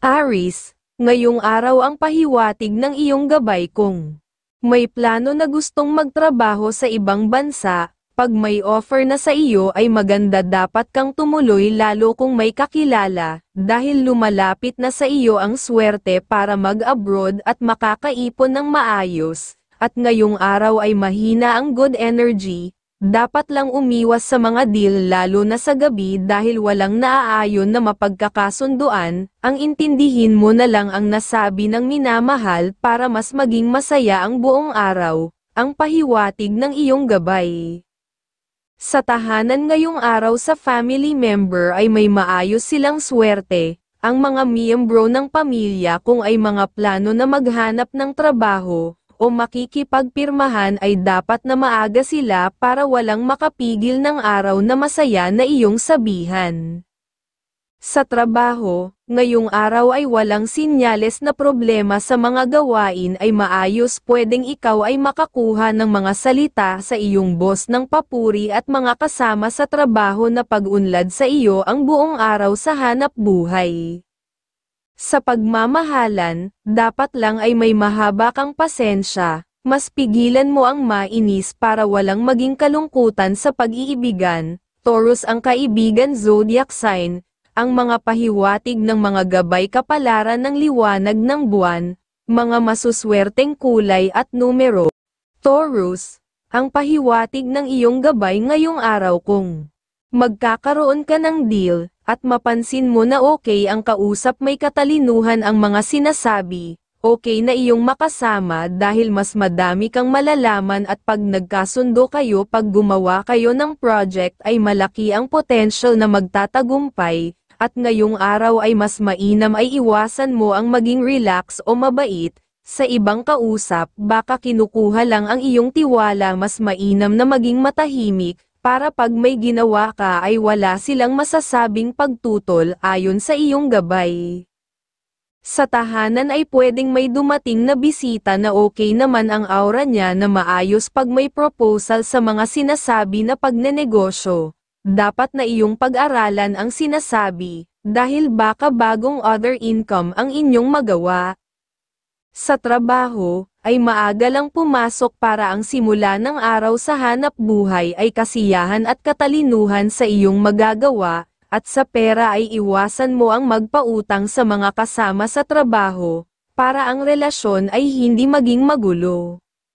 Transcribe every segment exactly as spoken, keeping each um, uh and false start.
Aries, ngayong araw ang pahiwatig ng iyong gabay kung may plano na gustong magtrabaho sa ibang bansa. Pag may offer na sa iyo ay maganda, dapat kang tumuloy lalo kung may kakilala, dahil lumalapit na sa iyo ang swerte para mag-abroad at makakaipon ng maayos. At ngayong araw ay mahina ang good energy. Dapat lang umiwas sa mga deal lalo na sa gabi dahil walang naaayon na mapagkakasunduan. Ang intindihin mo na lang ang nasabi ng minamahal para mas maging masaya ang buong araw. Ang pahiwatig ng iyong gabay. Sa tahanan ngayong araw sa family member ay may maayos silang swerte. Ang mga miyembro ng pamilya kung ay mga plano na maghanap ng trabaho o makikipagpirmahan ay dapat na maaga sila para walang makapigil ng araw na masaya na iyong sabihan. Sa trabaho, ngayong araw ay walang sinyales na problema sa mga gawain ay maayos, pwedeng ikaw ay makakuha ng mga salita sa iyong boss ng papuri at mga kasama sa trabaho na pag-unlad sa iyo ang buong araw sa hanap buhay. Sa pagmamahalan, dapat lang ay may mahaba kang pasensya, mas pigilan mo ang mainis para walang maging kalungkutan sa pag-iibigan. Taurus ang kaibigan zodiac sign, ang mga pahiwatig ng mga gabay kapalaran ng liwanag ng buwan, mga masuswerteng kulay at numero. Taurus, ang pahiwatig ng iyong gabay ngayong araw kung magkakaroon ka ng deal, at mapansin mo na okay ang kausap, may katalinuhan ang mga sinasabi, okay na iyong makasama dahil mas madami kang malalaman at pag nagkasundo kayo, pag gumawa kayo ng project ay malaki ang potential na magtatagumpay, at ngayong araw ay mas mainam ay iwasan mo ang maging relax o mabait. Sa ibang kausap, baka kinukuha lang ang iyong tiwala, mas mainam na maging matahimik, para pag may ginawa ka ay wala silang masasabing pagtutol ayon sa iyong gabay. Sa tahanan ay pwedeng may dumating na bisita na okay naman ang aura niya na maayos pag may proposal sa mga sinasabi na pagnenegosyo. Dapat na iyong pag-aralan ang sinasabi, dahil baka bagong other income ang inyong magawa. Sa trabaho, ay maaga lang pumasok para ang simula ng araw sa hanap buhay ay kasiyahan at katalinuhan sa iyong magagawa, at sa pera ay iwasan mo ang magpautang sa mga kasama sa trabaho, para ang relasyon ay hindi maging magulo.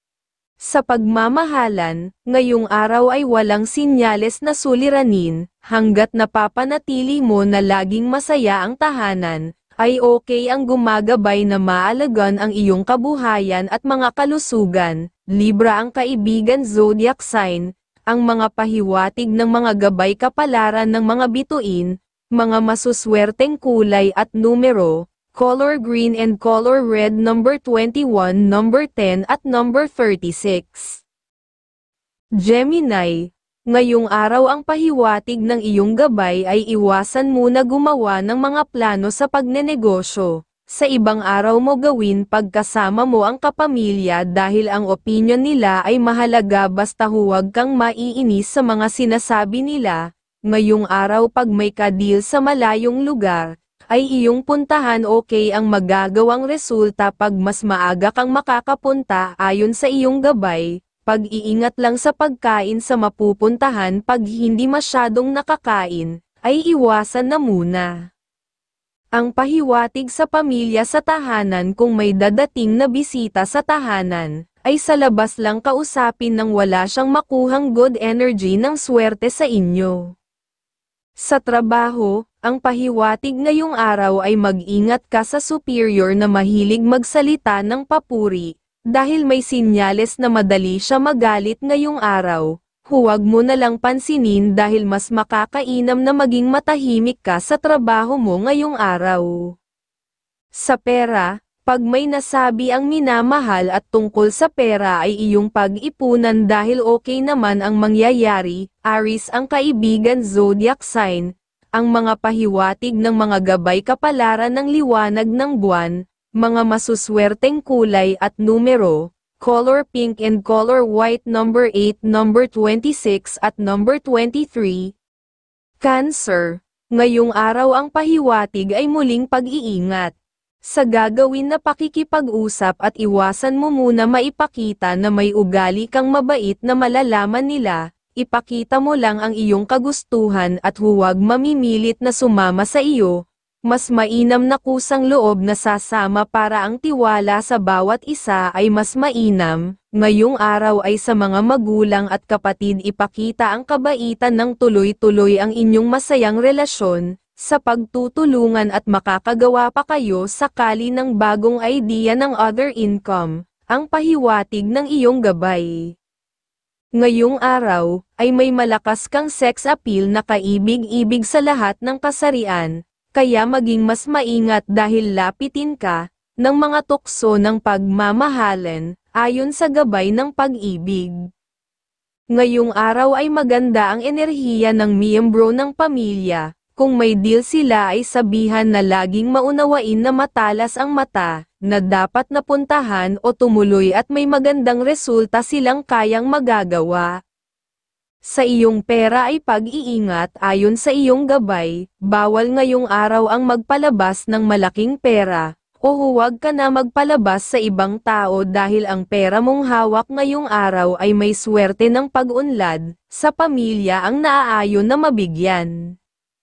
Sa pagmamahalan, ngayong araw ay walang sinyales na suliranin, hanggat napapanatili mo na laging masaya ang tahanan, ay okay ang gumagabay na maalagan ang iyong kabuhayan at mga kalusugan. Libra ang kaibigan zodiac sign, ang mga pahiwatig ng mga gabay kapalaran ng mga bituin, mga masuswerteng kulay at numero, color green and color red, number twenty-one, number ten at number thirty-six. Gemini, ngayong araw ang pahiwatig ng iyong gabay ay iwasan muna gumawa ng mga plano sa pagnenegosyo. Sa ibang araw mo gawin pagkasama mo ang kapamilya dahil ang opinyon nila ay mahalaga, basta huwag kang maiinis sa mga sinasabi nila. Ngayong araw pag may ka-deal sa malayong lugar, ay iyong puntahan, okay ang magagawang resulta pag mas maaga kang makakapunta ayon sa iyong gabay. Pag-iingat lang sa pagkain sa mapupuntahan, pag hindi masyadong nakakain, ay iwasan na muna. Ang pahiwatig sa pamilya sa tahanan, kung may dadating na bisita sa tahanan, ay sa labas lang kausapin nang wala siyang makuhang good energy ng swerte sa inyo. Sa trabaho, ang pahiwatig ngayong araw ay mag-ingat ka sa superior na mahilig magsalita ng papuri. Dahil may sinyales na madali siya magalit ngayong araw, huwag mo na lang pansinin dahil mas makakainam na maging matahimik ka sa trabaho mo ngayong araw. Sa pera, pag may nasabi ang minamahal at tungkol sa pera ay iyong pag-ipunan dahil okay naman ang mangyayari. Aries ang kaibigan zodiac sign, ang mga pahiwatig ng mga gabay kapalaran ng liwanag ng buwan, mga masuswerteng kulay at numero, color pink and color white, number eight, number twenty-six at number twenty-three. Cancer, Ngayong araw ang pahiwatig ay muling pag-iingat sa gagawin na pakikipag-usap at iwasan mo muna maipakita na may ugali kang mabait na malalaman nila, ipakita mo lang ang iyong kagustuhan at huwag mamimilit na sumama sa iyo. Mas mainam na kusang loob na sasama para ang tiwala sa bawat isa ay mas mainam. Ngayong araw ay sa mga magulang at kapatid ipakita ang kabaitan ng tuloy-tuloy ang inyong masayang relasyon, sa pagtutulungan at makakagawa pa kayo sakali ng bagong idea ng other income, ang pahiwatig ng iyong gabay. Ngayong araw, ay may malakas kang sex appeal na kaibig-ibig sa lahat ng kasarian, kaya maging mas maingat dahil lapitin ka ng mga tukso ng pagmamahalan, ayon sa gabay ng pag-ibig. Ngayong araw ay maganda ang enerhiya ng miyembro ng pamilya, kung may deal sila ay sabihan na laging maunawain na matalas ang mata, na dapat napuntahan o tumuloy at may magandang resulta silang kayang magagawa. Sa iyong pera ay pag-iingat ayon sa iyong gabay, bawal ngayong araw ang magpalabas ng malaking pera, o huwag ka na magpalabas sa ibang tao dahil ang pera mong hawak ngayong araw ay may swerte ng pag-unlad, sa pamilya ang naaayon na mabigyan.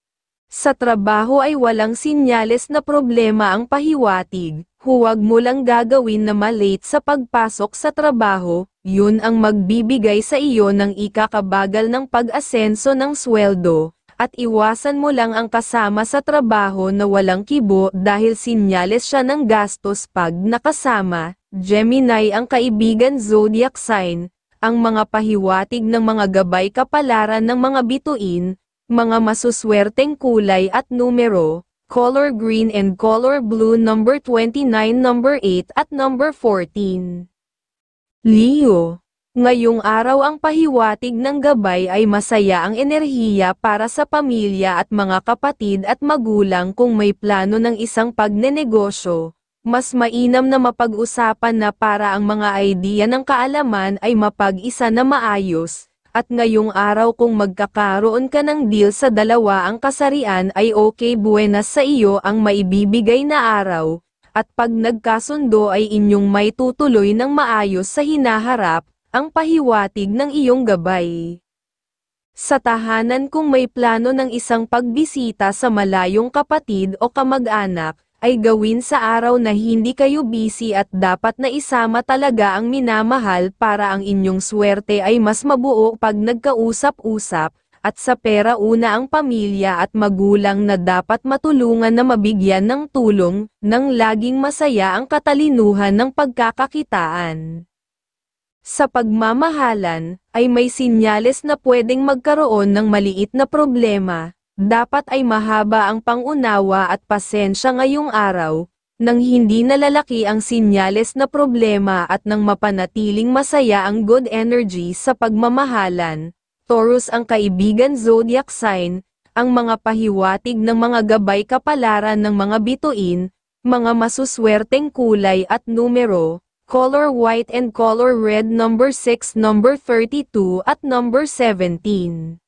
Sa trabaho ay walang sinyales na problema ang pahiwatig, huwag mo lang gagawin na malate sa pagpasok sa trabaho, yun ang magbibigay sa iyo ng ikakabagal ng pag-asenso ng sweldo, at iwasan mo lang ang kasama sa trabaho na walang kibo dahil sinyales siya ng gastos pag nakasama. Gemini ang kaibigan zodiac sign, ang mga pahiwatig ng mga gabay kapalaran ng mga bituin, mga masuswerteng kulay at numero, color green and color blue number twenty-nine, number eight at number fourteen. Leo, ngayong araw ang pahiwatig ng gabay ay masaya ang enerhiya para sa pamilya at mga kapatid at magulang kung may plano ng isang pagnenegosyo. Mas mainam na mapag-usapan na para ang mga idea ng kaalaman ay mapag-isa na maayos. At ngayong araw kung magkakaroon ka ng deal sa dalawa ang kasarian ay okay, buenas sa iyo ang maibibigay na araw, at pag nagkasundo ay inyong may tutuloy ng maayos sa hinaharap, ang pahiwatig ng iyong gabay. Sa tahanan kung may plano ng isang pagbisita sa malayong kapatid o kamag-anak, ay gawin sa araw na hindi kayo busy at dapat na isama talaga ang minamahal para ang inyong swerte ay mas mabuo pag nagkausap-usap, at sa pera una ang pamilya at magulang na dapat matulungan na mabigyan ng tulong, nang laging masaya ang katalinuhan ng pagkakakitaan. Sa pagmamahalan, ay may sinyales na pwedeng magkaroon ng maliit na problema. Dapat ay mahaba ang pangunawa at pasensya ngayong araw, nang hindi nalalaki ang sinyales na problema at nang mapanatiling masaya ang good energy sa pagmamahalan. Taurus ang kaibigan zodiac sign, ang mga pahiwatig ng mga gabay kapalaran ng mga bituin, mga masuswerteng kulay at numero, color white and color red number six, number thirty-two at number seventeen.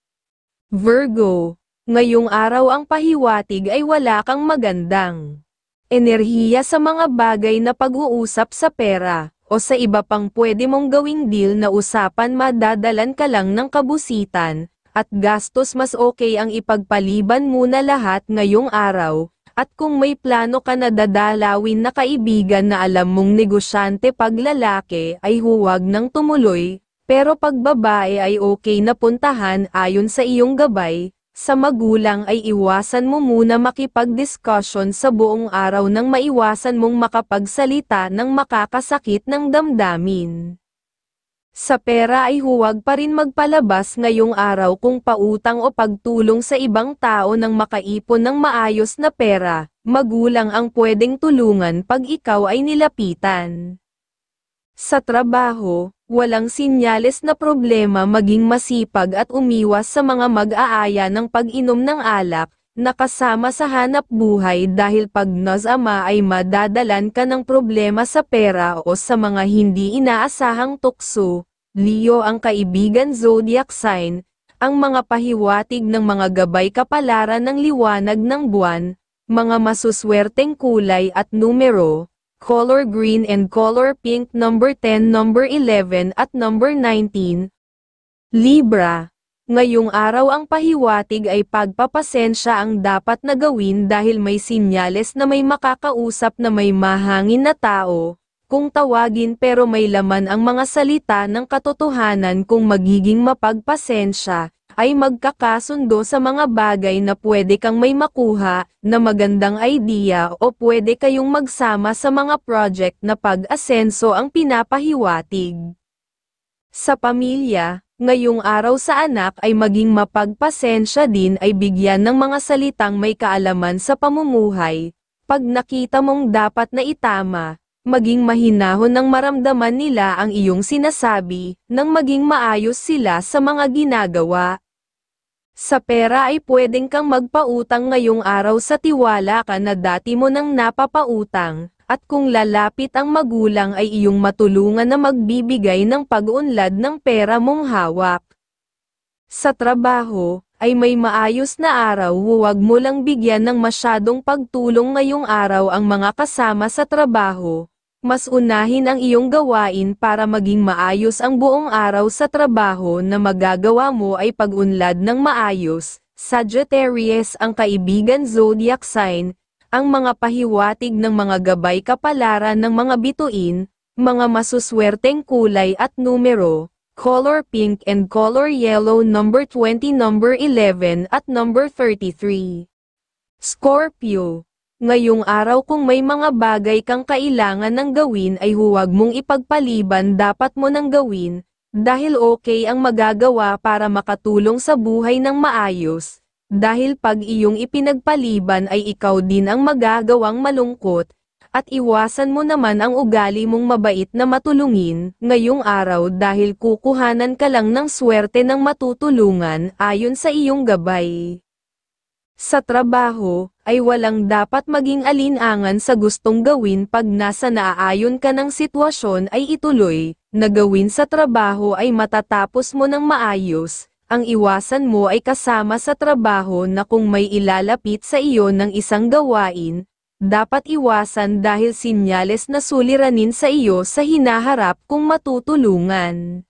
Virgo, ngayong araw ang pahiwatig ay wala kang magandang enerhiya sa mga bagay na pag-uusap sa pera, o sa iba pang pwede mong gawing deal na usapan, madadalan ka lang ng kabusitan, at gastos. Mas okay ang ipagpaliban muna lahat ngayong araw, at kung may plano ka na dadalawin na kaibigan na alam mong negosyante pag lalaki ay huwag nang tumuloy, pero pag babae ay okay na puntahan ayon sa iyong gabay. Sa magulang ay iwasan mo muna makipag-discussion sa buong araw nang maiwasan mong makapagsalita ng makakasakit ng damdamin. Sa pera ay huwag pa rin magpalabas ngayong araw kung pautang o pagtulong sa ibang tao nang makaipon ng maayos na pera. Magulang ang pwedeng tulungan pag ikaw ay nilapitan. Sa trabaho, walang sinyales na problema, maging masipag at umiwas sa mga mag-aaya ng pag-inom ng alak, na kasama sa hanap buhay dahil pag nazama ay madadalan ka ng problema sa pera o sa mga hindi inaasahang tukso. Leo ang kaibigan zodiac sign, ang mga pahiwatig ng mga gabay kapalaran ng liwanag ng buwan, mga masuswerteng kulay at numero, color green and color pink number ten, number eleven at number nineteen. Libra, ngayong araw ang pahiwatig ay pagpapasensya ang dapat na gawin dahil may sinyales na may makakausap na may mahangin na tao, kung tawagin pero may laman ang mga salita ng katotohanan kung magiging mapagpasensya, ay magkakasundo sa mga bagay na pwede kang may makuha, na magandang idea o pwede kayong magsama sa mga project na pag-asenso ang pinapahiwatig. Sa pamilya, ngayong araw sa anak ay maging mapagpasensya din ay bigyan ng mga salitang may kaalaman sa pamumuhay, pag nakita mong dapat na itama, maging mahinahon ng maramdaman nila ang iyong sinasabi, nang maging maayos sila sa mga ginagawa. Sa pera ay pwedeng kang magpautang ngayong araw sa tiwala ka na dati mo nang napapautang, at kung lalapit ang magulang ay iyong matulungan na magbibigay ng pag-unlad ng pera mong hawak. Sa trabaho, ay may maayos na araw, huwag mo lang bigyan ng masyadong pagtulong ngayong araw ang mga kasama sa trabaho. Mas unahin ang iyong gawain para maging maayos ang buong araw sa trabaho na magagawa mo ay pag-unlad ng maayos. Sagittarius ang kaibigan zodiac sign, ang mga pahiwatig ng mga gabay kapalaran ng mga bituin, mga masuswerteng kulay at numero, color pink and color yellow number twenty, number eleven at number thirty-three. Scorpio, ngayong araw kung may mga bagay kang kailangan ng gawin ay huwag mong ipagpaliban, dapat mo nang gawin, dahil okay ang magagawa para makatulong sa buhay ng maayos, dahil pag iyong ipinagpaliban ay ikaw din ang magagawang malungkot, at iwasan mo naman ang ugali mong mabait na matulungin, ngayong araw dahil kukuhanan ka lang ng swerte ng matutulungan ayon sa iyong gabay. Sa trabaho, ay walang dapat maging alinangan sa gustong gawin pag nasa naaayon ka ng sitwasyon ay ituloy, na gawin sa trabaho ay matatapos mo ng maayos, ang iwasan mo ay kasama sa trabaho na kung may ilalapit sa iyo ng isang gawain, dapat iwasan dahil sinyales na suliranin sa iyo sa hinaharap kung matutulungan.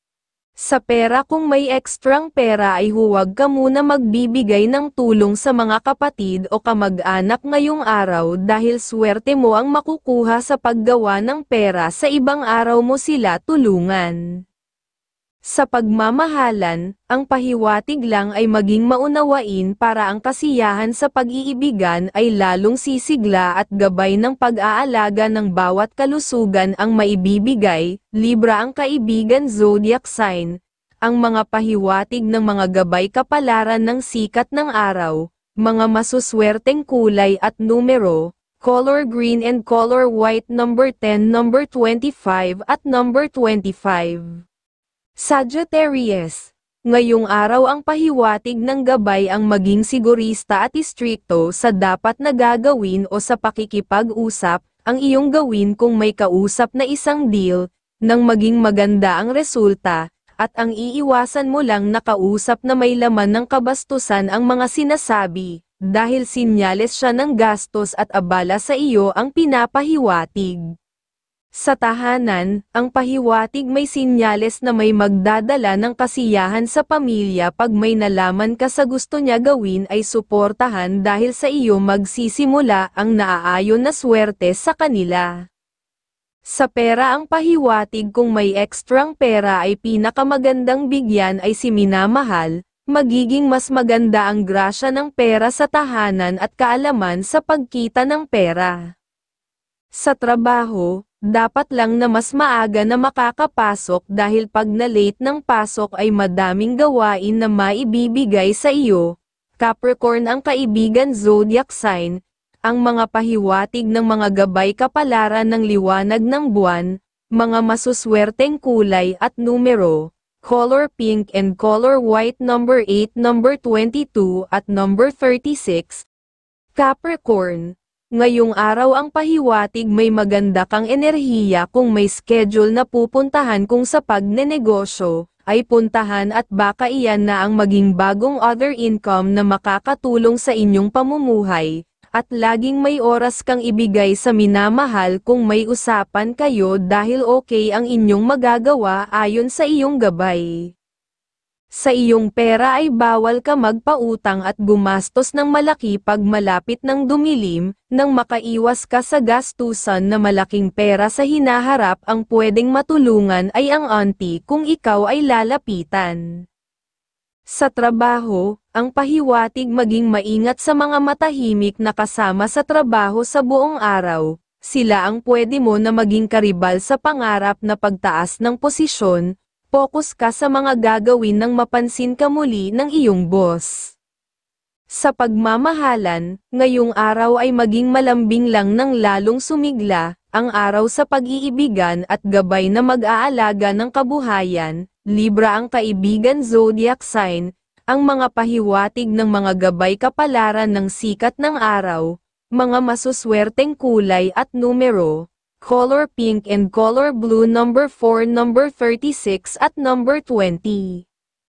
Sa pera, kung may ekstrang pera ay huwag ka muna magbibigay ng tulong sa mga kapatid o kamag-anak ngayong araw dahil swerte mo ang makukuha sa paggawa ng pera sa ibang araw mo sila tulungan. Sa pagmamahalan, ang pahiwatig lang ay maging maunawain para ang kasiyahan sa pag-iibigan ay lalong sisigla at gabay ng pag-aalaga ng bawat kalusugan ang maibibigay. Libra ang kaibigan zodiac sign, ang mga pahiwatig ng mga gabay kapalaran ng sikat ng araw, mga masuswerteng kulay at numero, color green and color white number ten, number twenty-five at number twenty-five. Sagittarius, ngayong araw ang pahiwatig ng gabay ang maging sigurista at istrikto sa dapat na gagawin o sa pakikipag-usap, ang iyong gawin kung may kausap na isang deal, nang maging maganda ang resulta, at ang iiwasan mo lang na kausap na may laman ng kabastusan ang mga sinasabi, dahil sinyales siya ng gastos at abala sa iyo ang pinapahiwatig. Sa tahanan, ang pahiwatig may sinyales na may magdadala ng kasiyahan sa pamilya pag may nalaman ka sa gusto niya gawin ay suportahan dahil sa iyo magsisimula ang naaayon na swerte sa kanila. Sa pera, ang pahiwatig kung may ekstrang pera ay pinakamagandang bigyan ay si minamahal, magiging mas maganda ang grasya ng pera sa tahanan at kaalaman sa pagkita ng pera. Sa trabaho, dapat lang na mas maaga na makakapasok dahil pag na-late ng pasok ay madaming gawain na maibibigay sa iyo. Capricorn ang kaibigan zodiac sign, ang mga pahiwatig ng mga gabay kapalaran ng liwanag ng buwan, mga masuswerteng kulay at numero, color pink and color white number eight, number twenty-two at number thirty-six. Capricorn, ngayong araw ang pahiwatig may maganda kang enerhiya kung may schedule na pupuntahan kung sa pagnenegosyo, ay puntahan at baka iyan na ang maging bagong other income na makakatulong sa inyong pamumuhay, at laging may oras kang ibigay sa minamahal kung may usapan kayo dahil okay ang inyong magagawa ayon sa iyong gabay. Sa iyong pera ay bawal ka magpautang at gumastos ng malaki pag malapit ng dumilim, nang makaiwas ka sa gastusan na malaking pera sa hinaharap. Ang pwedeng matulungan ay ang auntie kung ikaw ay lalapitan. Sa trabaho, ang pahiwatig maging maingat sa mga matahimik na kasama sa trabaho sa buong araw. Sila ang pwede mo na maging karibal sa pangarap na pagtaas ng posisyon. Focus ka sa mga gagawin nang mapansin ka muli ng iyong boss. Sa pagmamahalan, ngayong araw ay maging malambing lang ng lalong sumigla, ang araw sa pag-iibigan at gabay na mag-aalaga ng kabuhayan. Libra ang kaibigan zodiac sign, ang mga pahiwatig ng mga gabay kapalaran ng sikat ng araw, mga masuswerteng kulay at numero. Color pink and color blue, number four, number thirty-six at number twenty.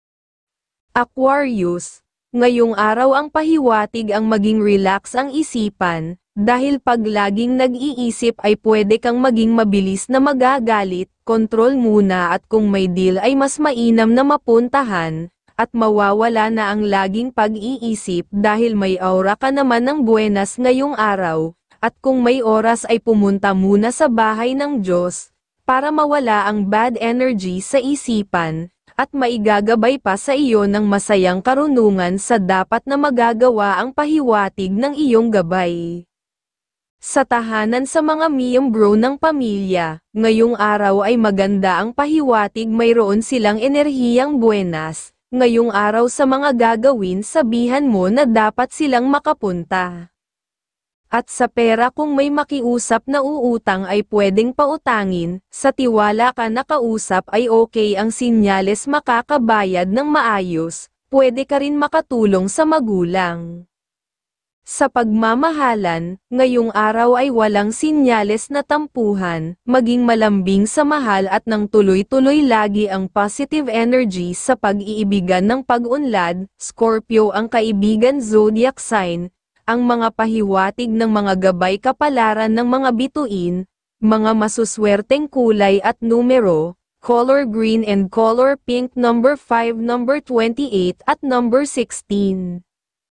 Aquarius, ngayong araw ang pahiwatig ang maging relax ang isipan, dahil pag laging nag-iisip ay pwede kang maging mabilis na magagalit. Kontrol muna at kung may deal ay mas mainam na mapuntahan, at mawawala na ang laging pag-iisip dahil may aura ka naman ng buenas ngayong araw. At kung may oras ay pumunta muna sa bahay ng Diyos, para mawala ang bad energy sa isipan, at maigagabay pa sa iyo ng masayang karunungan sa dapat na magagawa ang pahiwatig ng iyong gabay. Sa tahanan sa mga miyembro ng pamilya, ngayong araw ay maganda ang pahiwatig, mayroon silang enerhiyang buenas, ngayong araw sa mga gagawin sabihan mo na dapat silang makapunta. At sa pera kung may makiusap na uutang ay pwedeng pautangin, sa tiwala ka nakausap ay okay ang sinyales makakabayad ng maayos, pwede ka rin makatulong sa magulang. Sa pagmamahalan, ngayong araw ay walang sinyales na tampuhan, maging malambing sa mahal at nang tuloy-tuloy lagi ang positive energy sa pag-iibigan ng pag-unlad. Scorpio ang kaibigan zodiac sign, ang mga pahiwatig ng mga gabay kapalaran ng mga bituin, mga masuswerteng kulay at numero, color green and color pink, number five, number twenty-eight at number sixteen.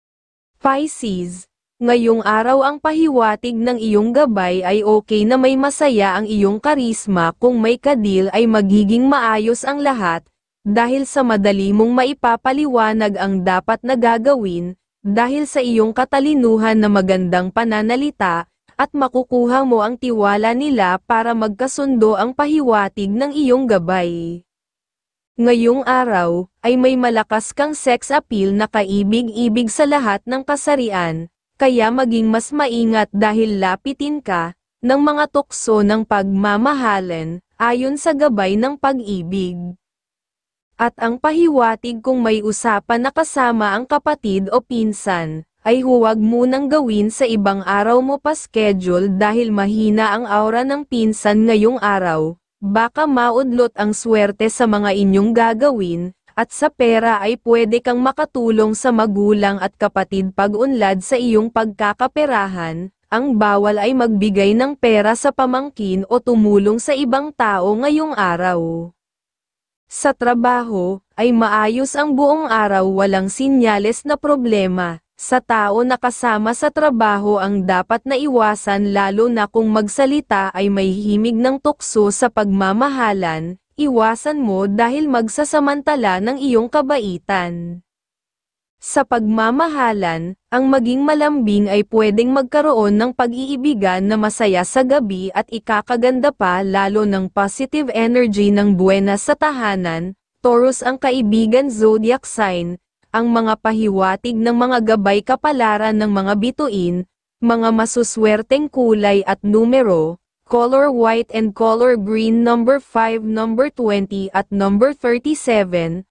Pisces, ngayong araw ang pahiwatig ng iyong gabay ay okay na may masaya ang iyong karisma, kung may kadil ay magiging maayos ang lahat, dahil sa madali mong maipapaliwanag ang dapat na gagawin, dahil sa iyong katalinuhan na magandang pananalita, at makukuha mo ang tiwala nila para magkasundo ang pahiwatig ng iyong gabay. Ngayong araw, ay may malakas kang sex appeal na kaibig-ibig sa lahat ng kasarian, kaya maging mas maingat dahil lapitin ka ng mga tukso ng pagmamahalan, ayon sa gabay ng pag-ibig. At ang pahiwatig kung may usapan na kasama ang kapatid o pinsan, ay huwag munang gawin sa ibang araw mo pa schedule dahil mahina ang aura ng pinsan ngayong araw, baka maudlot ang swerte sa mga inyong gagawin, at sa pera ay pwede kang makatulong sa magulang at kapatid pag-unlad sa iyong pagkakaperahan. Ang bawal ay magbigay ng pera sa pamangkin o tumulong sa ibang tao ngayong araw. Sa trabaho, ay maayos ang buong araw, walang sinyales na problema. Sa tao na kasama sa trabaho ang dapat na iwasan, lalo na kung magsalita ay may himig ng tukso sa pagmamahalan, iwasan mo dahil magsasamantala ng iyong kabaitan. Sa pagmamahalan, ang maging malambing ay pwedeng magkaroon ng pag-iibigan na masaya sa gabi at ikakaganda pa lalo ng positive energy ng buenas sa tahanan. Taurus ang kaibigan zodiac sign, ang mga pahiwatig ng mga gabay kapalaran ng mga bituin, mga masuswerteng kulay at numero, color white and color green, number five, number twenty at number thirty-seven.